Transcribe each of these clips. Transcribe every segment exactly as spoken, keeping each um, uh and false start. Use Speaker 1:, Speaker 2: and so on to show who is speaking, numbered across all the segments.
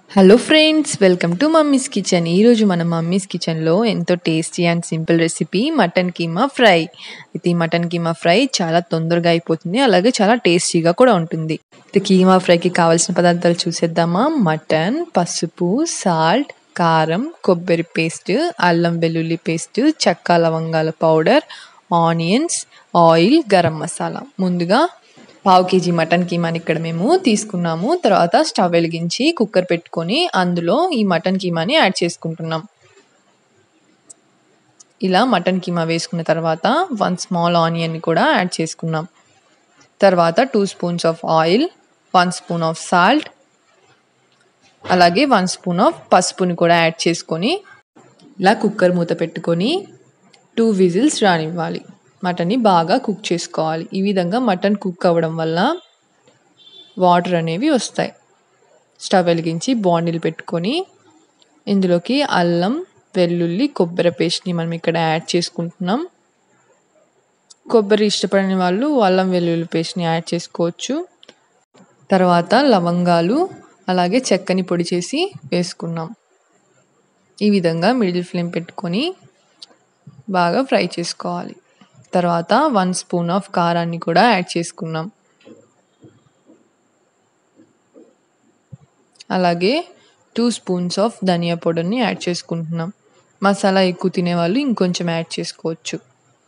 Speaker 1: Hello friends, welcome to mummy's kitchen. ఈరోజు మన mummy's కిచెన్లో ఎంతో tasty and simple recipe mutton keema fry. అయితే ఈ మటన్ కీమా ఫ్రై చాలా తొందరగా అయిపోతుంది, అలాగే చాలా టేస్టీగా కూడా ఉంటుంది. అయితే కీమా ఫ్రైకి కావాల్సిన పదార్థాలు చూసేద్దామా. మటన్, పసుపు, సాల్ట్, కారం, కొబ్బరి పేస్ట్, అల్లం వెల్లుల్లి పేస్ట్, చెక్క లవంగాల powder, onions, oil, garam masala. ముందుగా పావు కేజీ మటన్ కీమాని ఇక్కడ మేము తీసుకున్నాము. తర్వాత స్టవ్ వెలిగించి కుక్కర్ పెట్టుకొని అందులో ఈ మటన్ కీమాని యాడ్ చేసుకుంటున్నాం. ఇలా మటన్ కీమా వేసుకున్న తర్వాత వన్ స్మాల్ ఆనియన్ కూడా యాడ్ చేసుకున్నాం. తర్వాత two spoons of oil, one spoon of salt, అలాగే వన్ స్పూన్ ఆఫ్ పసుపుని కూడా యాడ్ చేసుకొని ఇలా కుక్కర్ మూత పెట్టుకొని టూ విజిల్స్ రానివ్వాలి. మటన్ని బాగా కుక్ చేసుకోవాలి. ఈ విధంగా మటన్ కుక్ అవ్వడం వల్ల వాటర్ అనేవి వస్తాయి. స్టవ్ వెలిగించి బాండిల్ పెట్టుకొని ఇందులోకి అల్లం వెల్లుల్లి కొబ్బరి పేస్ట్ని మనం ఇక్కడ యాడ్ చేసుకుంటున్నాం. కొబ్బరి ఇష్టపడని వాళ్ళు అల్లం వెల్లుల్లి పేస్ట్ని యాడ్ చేసుకోవచ్చు. తర్వాత లవంగాలు అలాగే చెక్కని పొడి చేసి వేసుకున్నాం. ఈ విధంగా మిడిల్ ఫ్లేమ్ పెట్టుకొని బాగా ఫ్రై చేసుకోవాలి. తర్వాత వన్ స్పూన్ ఆఫ్ కారాన్ని కూడా యాడ్ చేసుకున్నాం. అలాగే టూ స్పూన్స్ ఆఫ్ ధనియా పౌడర్ని యాడ్ చేసుకుంటున్నాం. మసాలా ఎక్కువ తినేవాళ్ళు ఇంకొంచెం యాడ్ చేసుకోవచ్చు.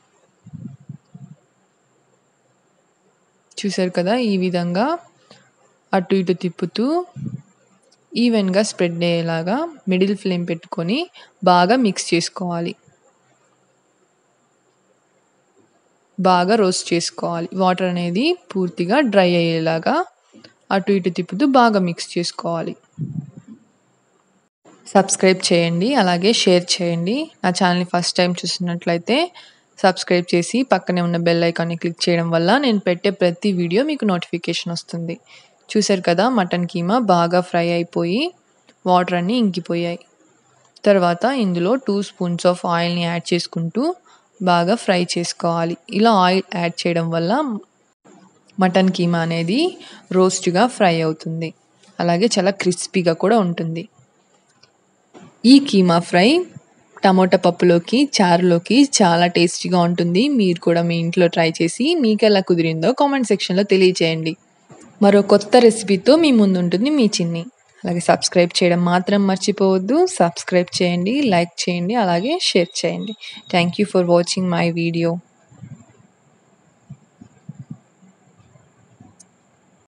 Speaker 1: చూసారు కదా, ఈ విధంగా అటు ఇటు తిప్పుతూ ఈవెన్గా స్ప్రెడ్ అయ్యేలాగా మిడిల్ ఫ్లేమ్ పెట్టుకొని బాగా మిక్స్ చేసుకోవాలి. బాగా రోస్ట్ చేసుకోవాలి. వాటర్ అనేది పూర్తిగా డ్రై అయ్యేలాగా అటు ఇటు తిప్పుతూ బాగా మిక్స్ చేసుకోవాలి. సబ్స్క్రైబ్ చేయండి, అలాగే షేర్ చేయండి. నా ఛానల్ని ఫస్ట్ టైం చూస్తున్నట్లయితే సబ్స్క్రైబ్ చేసి పక్కనే ఉన్న బెల్ ఐకాన్ని క్లిక్ చేయడం వల్ల నేను పెట్టే ప్రతి వీడియో మీకు నోటిఫికేషన్ వస్తుంది. చూసారు కదా, మటన్ కీమా బాగా ఫ్రై అయిపోయి వాటర్ అన్నీ ఇంకిపోయాయి. తర్వాత ఇందులో టూ స్పూన్స్ ఆఫ్ ఆయిల్ని యాడ్ చేసుకుంటూ బాగా ఫ్రై చేసుకోవాలి. ఇలా ఆయిల్ యాడ్ చేయడం వల్ల మటన్ కీమా అనేది రోస్ట్గా ఫ్రై అవుతుంది, అలాగే చాలా క్రిస్పీగా కూడా ఉంటుంది. ఈ కీమా ఫ్రై టమోటా పప్పులోకి, చారులోకి చాలా టేస్టీగా ఉంటుంది. మీరు కూడా మీ ఇంట్లో ట్రై చేసి మీకు ఎలా కుదిరిందో కామెంట్ సెక్షన్లో తెలియచేయండి. మరో కొత్త రెసిపీతో మీ ముందు ఉంటుంది మీ చిన్ని. అలాగే సబ్స్క్రైబ్ చేయడం మాత్రం మర్చిపోవద్దు. సబ్స్క్రైబ్ చేయండి, లైక్ చేయండి, అలాగే షేర్ చేయండి. Thank you for watching my video.